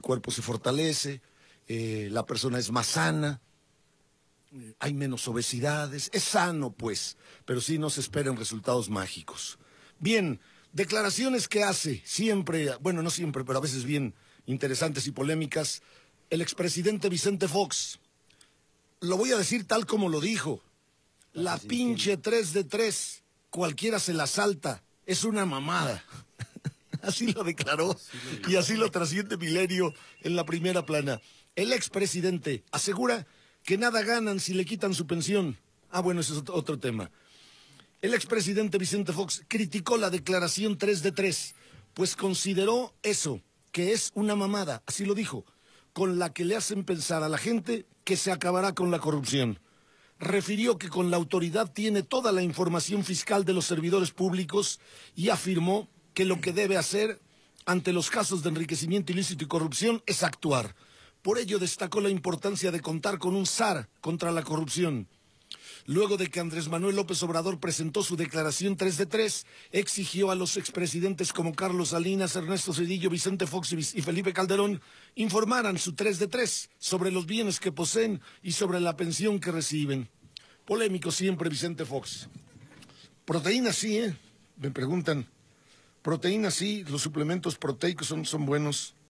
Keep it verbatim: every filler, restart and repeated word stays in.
cuerpo se fortalece, eh, la persona es más sana, eh, hay menos obesidades, es sano pues, pero sí no se esperan resultados mágicos. Bien, declaraciones que hace siempre, bueno, no siempre, pero a veces bien interesantes y polémicas, el expresidente Vicente Fox. Lo voy a decir tal como lo dijo. La pinche tres de tres, cualquiera se la salta, es una mamada. Así lo declaró y así lo trasciende Milenio en la primera plana. El expresidente asegura que nada ganan si le quitan su pensión. Ah, bueno, ese es otro tema. El expresidente Vicente Fox criticó la declaración tres de tres, pues consideró eso, que es una mamada, así lo dijo, con la que le hacen pensar a la gente que se acabará con la corrupción. Refirió que con la autoridad tiene toda la información fiscal de los servidores públicos y afirmó que lo que debe hacer ante los casos de enriquecimiento ilícito y corrupción es actuar. Por ello destacó la importancia de contar con un S A R contra la corrupción. Luego de que Andrés Manuel López Obrador presentó su declaración tres de tres, exigió a los expresidentes como Carlos Salinas, Ernesto Zedillo, Vicente Fox y Felipe Calderón informaran su tres de tres sobre los bienes que poseen y sobre la pensión que reciben. Polémico siempre Vicente Fox. Proteínas sí, ¿eh? Me preguntan. Proteínas sí, los suplementos proteicos son, son buenos.